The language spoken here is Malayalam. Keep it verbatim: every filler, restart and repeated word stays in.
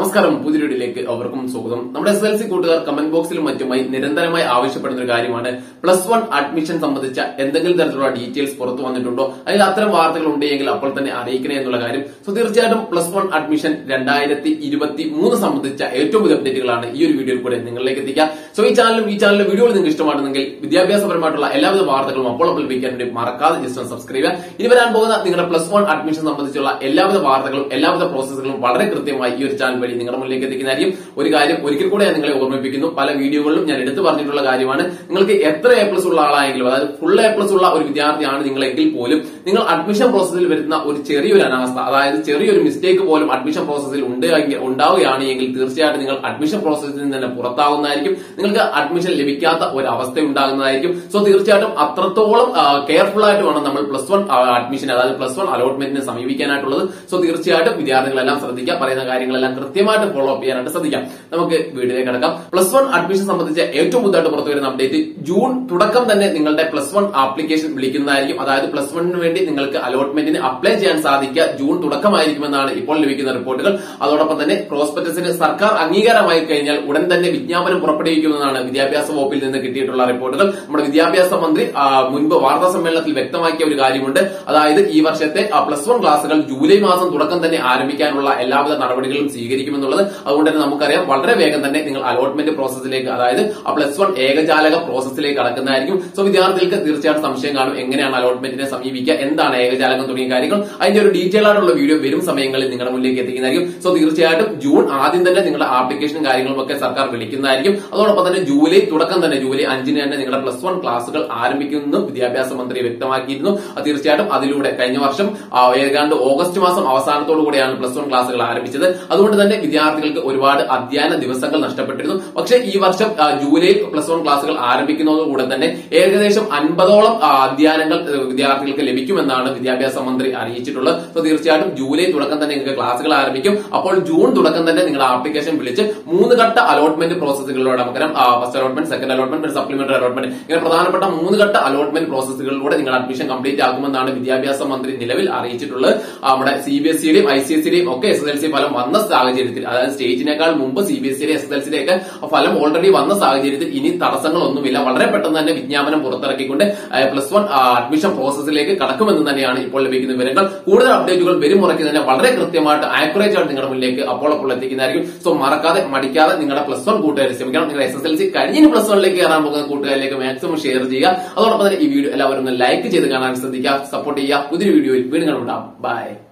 നമസ്കാരം, പുതിയ വീഡിയോയിലേക്ക് അവർക്കും സ്വാഗതം. നമ്മുടെ എസ് എൽ സി കൂട്ടുകാർ കമന്റ് ബോക്സിലും മറ്റുമായി നിരന്തരമായി ആവശ്യപ്പെടുന്ന ഒരു കാര്യമാണ് പ്ലസ് വൺ അഡ്മിഷൻ സംബന്ധിച്ച എന്തെങ്കിലും തരത്തിലുള്ള ഡീറ്റെയിൽസ് പുറത്തു വന്നിട്ടുണ്ടോ, അല്ലെങ്കിൽ അത്തരം വാർത്തകൾ ഉണ്ടെങ്കിൽ അപ്പോൾ തന്നെ അറിയിക്കണേ എന്നുള്ള കാര്യം. സോ തീർച്ചയായിട്ടും പ്ലസ് വൺ അഡ്മിഷൻ രണ്ടായിരത്തി ഇരുപത്തി മൂന്ന് സംബന്ധിച്ച ഏറ്റവും പുതിയ അപ്ഡേറ്റുകളാണ് ഈ ഒരു വീഡിയോയിൽ കൂടെ നിങ്ങളിലേക്ക് എത്തിക്കുക. സോ ഈ ചാനലും ഈ ചാനലിലെ വീഡിയോകൾ നിങ്ങൾക്ക് ഇഷ്ടമാണെന്നെങ്കിൽ വിദ്യാഭ്യാസപരമായിട്ടുള്ള എല്ലാവിധ വാർത്തകളും അപ്പോൾ അപ്പോൾ ലഭിക്കാൻ വേണ്ടി മറക്കാതെ ജസ്റ്റ് സബ്സ്ക്രൈബ് ചെയ്യുക. ഇനി വരാൻ പോകുന്ന നിങ്ങളുടെ പ്ലസ് വൺ അഡ്മിഷൻ സംബന്ധിച്ചുള്ള എല്ലാവിധ വാർത്തകളും എല്ലാവിധ പ്രോസസ്സുകളും വളരെ കൃത്യമായി ഈ ഒരു ചാനൽ വഴി നിങ്ങളുടെ മുന്നിലേക്ക് എത്തിക്കുന്നതായിരിക്കും. ഒരു കാര്യം ഒരിക്കൽ കൂടെ ഞാൻ നിങ്ങളെ ഓർമ്മിപ്പിക്കുന്നു, പല വീഡിയോകളിലും ഞാൻ എടുത്തു പറഞ്ഞിട്ടുള്ള കാര്യമാണ്. നിങ്ങൾക്ക് എത്ര എ പ്ലസ് ഉള്ള ആളായെങ്കിലും, അതായത് ഫുൾ എ പ്ലസ് ഉള്ള ഒരു വിദ്യാർത്ഥിയാണ് നിങ്ങളെങ്കിൽ പോലും നിങ്ങൾ അഡ്മിഷൻ പ്രോസസ്സിൽ വരുന്ന ഒരു ചെറിയൊരു അനാവസ്ഥ, അതായത് ചെറിയൊരു മിസ്റ്റേക്ക് പോലും അഡ്മിഷൻ പ്രോസസ്സിൽ ഉണ്ടാവുകയാണ് എങ്കിൽ തീർച്ചയായിട്ടും നിങ്ങൾ അഡ്മിഷൻ പ്രോസസ്സിൽ നിന്ന് തന്നെ പുറത്താവുന്നതായിരിക്കും. നിങ്ങൾക്ക് അഡ്മിഷൻ ലഭിക്കാത്ത ഒരു അവസ്ഥ ഉണ്ടാകുന്നതായിരിക്കും. സോ തീർച്ചയായിട്ടും അത്രത്തോളം കെയർഫുൾ ആയിട്ട് വേണം നമ്മൾ പ്ലസ് വൺ അഡ്മിഷൻ, അതായത് പ്ലസ് വൺ അലോട്ട്മെന്റിനെ സമീപിക്കാനായിട്ടുള്ളത്. സോ തീർച്ചയായിട്ടും വിദ്യാർത്ഥികളെല്ലാം ശ്രദ്ധിക്കുക, പറയുന്ന കാര്യങ്ങളെല്ലാം കൃത്യമായിട്ട് ഫോളോ അപ്പ് ചെയ്യാനായിട്ട് ശ്രദ്ധിക്കാം. നമുക്ക് വീഡിയോയിലേക്ക് കടക്കാം. പ്ലസ് വൺ അഡ്മിഷൻ സംബന്ധിച്ച ഏറ്റവും പുതുതായിട്ട് പുറത്തു വരുന്ന അപ്ഡേറ്റ്, ജൂൺ തുടക്കം തന്നെ നിങ്ങളുടെ പ്ലസ് വൺ ആപ്ലിക്കേഷൻ വിളിക്കുന്നതായിരിക്കും. അതായത് പ്ലസ് വണ്ണിന് വേണ്ടി നിങ്ങൾക്ക് അലോട്ട്മെന്റിന് അപ്ലൈ ചെയ്യാൻ സാധിക്കുക ജൂൺ തുടക്കമായിരിക്കുമെന്നാണ് ഇപ്പോൾ ലഭിക്കുന്ന റിപ്പോർട്ടുകൾ. അതോടൊപ്പം തന്നെ പ്രോസ്പെക്ടസിന് സർക്കാർ അംഗീകാരമായി കഴിഞ്ഞാൽ ഉടൻ തന്നെ വിജ്ഞാപനം പുറപ്പെടുവിക്കുമെന്നാണ് വിദ്യാഭ്യാസ വകുപ്പിൽ നിന്ന് കിട്ടിയിട്ടുള്ള റിപ്പോർട്ടുകൾ. നമ്മുടെ വിദ്യാഭ്യാസ മന്ത്രി മുൻപ് വാർത്താ സമ്മേളനത്തിൽ വ്യക്തമാക്കിയ ഒരു കാര്യമുണ്ട്. അതായത് ഈ വർഷത്തെ പ്ലസ് വൺ ക്ലാസുകൾ ജൂലൈ മാസം തുടക്കം തന്നെ ആരംഭിക്കാനുള്ള എല്ലാവിധ നടപടികളും സ്വീകരിക്കുമെന്നുള്ളത്. അതുകൊണ്ട് തന്നെ നമുക്കറിയാം വളരെ വേഗം തന്നെ നിങ്ങൾ അലോട്ട്മെന്റ് പ്രോസസ്സിലേക്ക്, അതായത് പ്ലസ് വൺ ഏകജാലക പ്രോസസ്സിലേക്ക് കടക്കുന്നതായിരിക്കും. സോ വിദ്യാർത്ഥികൾക്ക് തീർച്ചയായിട്ടും സംശയം കാണും, എങ്ങനെയാണ് അലോട്ട്മെന്റിനെ സമീപിക്കുക, എന്താണ് ഏകജാലകം തുടങ്ങിയ കാര്യങ്ങൾ. അതിന്റെ ഒരു ഡീറ്റെയിൽ ആയിട്ടുള്ള വീഡിയോ വരും സമയങ്ങളിൽ നിങ്ങളുടെ മുന്നിലേക്ക് എത്തിക്കുന്നതായിരിക്കും. സോ തീർച്ചയായിട്ടും ജൂൺ ആദ്യം തന്നെ നിങ്ങളുടെ ആപ്ലിക്കേഷനും കാര്യങ്ങളും ഒക്കെ സർക്കാർ വിളിക്കുന്നതായിരിക്കും. അതോടൊപ്പം തന്നെ ജൂലൈ തുടക്കം തന്നെ ജൂലൈ അഞ്ചിന് തന്നെ നിങ്ങളുടെ പ്ലസ് വൺ ക്ലാസുകൾ ആരംഭിക്കുമെന്ന് വിദ്യാഭ്യാസ മന്ത്രി വ്യക്തമാക്കിയിരുന്നു. തീർച്ചയായിട്ടും അതിലൂടെ കഴിഞ്ഞ വർഷം ഏതാണ്ട് ഓഗസ്റ്റ് മാസം അവസാനത്തോടു കൂടിയാണ് പ്ലസ് വൺ ക്ലാസുകൾ ആരംഭിച്ചത്. അതുകൊണ്ട് തന്നെ വിദ്യാർത്ഥികൾക്ക് ഒരുപാട് അധ്യയന ദിവസങ്ങൾ നഷ്ടപ്പെട്ടിരുന്നു. പക്ഷേ ഈ വർഷം ജൂലൈയിൽ പ്ലസ് വൺ ക്ലാസുകൾ ആരംഭിക്കുന്നതോടുകൂടെ തന്നെ ഏകദേശം അൻപതോളം അധ്യയനങ്ങൾ വിദ്യാർത്ഥികൾക്ക് ലഭിക്കുമെന്നാണ് വിദ്യാഭ്യാസ മന്ത്രി അറിയിച്ചിട്ടുള്ളത്. സോ തീർച്ചയായിട്ടും ജൂലൈ തുടക്കം തന്നെ നിങ്ങൾക്ക് ക്ലാസുകൾ ആരംഭിക്കും. അപ്പോൾ ജൂൺ തുടക്കം തന്നെ നിങ്ങളുടെ ആപ്ലിക്കേഷൻ വിളിച്ച് മൂന്ന് ഘട്ട അലോട്ട്മെന്റ് പ്രോസസ്സുകളിലൂടെ, നമുക്കറിയാം first allotment, second allotment, supplementary allotment, ഇങ്ങനെ പ്രധാനപ്പെട്ട മൂന്ന് ഘട്ട അലോട്ട്മെന്റ് പ്രോസസ്സുകളിലൂടെ നിങ്ങൾ അഡ്മിഷൻ കംപ്ലീറ്റ് ആക്കുമെന്നാണ് വിദ്യാഭ്യാസ മന്ത്രി നിലവിൽ അറിയിച്ചിട്ടുള്ളത്. നമ്മുടെ സി ബി എസ് സിയുടെയും ഐ സി എസ് സിയുടെയും ഒക്കെ എസ് എസ് എൽ സി ഫലം വന്ന സാഹചര്യത്തിൽ, അതായത് സ്റ്റേറ്റിനേക്കാൾ മുമ്പ് സി ബി എസ് സിയുടെ എസ് എസ് എൽ സിയുടെ ഒക്കെ ഫലം ഓൾറെഡി വന്ന സാഹചര്യത്തിൽ ഇനി തടസ്സങ്ങളൊന്നുമില്ല. വളരെ പെട്ടെന്ന് തന്നെ വിജ്ഞാപനം പുറത്തിറക്കിക്കൊണ്ട് പ്ലസ് വൺ അഡ്മിഷൻ പ്രോസസ്സിലേക്ക് കടക്കുമെന്ന് തന്നെയാണ് ഇപ്പോൾ ലഭിക്കുന്ന വിവരങ്ങൾ. കൂടുതൽ അപ്ഡേറ്റുകൾ വരും മുറയ്ക്ക് തന്നെ വളരെ കൃത്യമായിട്ട് ആക്യുറേറ്റ് ആയിട്ട് നിങ്ങളുടെ മുന്നിലേക്ക് അപ്പോൾ അപ്പോൾ എത്തിക്കുന്നതായിരിക്കും. സോ മറക്കാതെ മടിക്കാതെ നിങ്ങളുടെ പ്ലസ് വൺ കൂട്ടുകാരെ ശ്രമിക്കണം. നിങ്ങൾ എസ് എസ് എൽ സി കഴിഞ്ഞ പ്ലസ് വണ്ണിലേക്ക് കയറാൻ പോകുന്ന കൂട്ടുകാരിലേക്ക് മാക്സിമം ഷെയർ ചെയ്യുക. അതോടൊപ്പം തന്നെ ഈ വീഡിയോ എല്ലാവരും ലൈക്ക് ചെയ്ത് കാണാൻ ശ്രദ്ധിക്കുക, സപ്പോർട്ട് ചെയ്യുക. പുതിയൊരു വീഡിയോയിൽ വീണ്ടും കാണാം. ബൈ.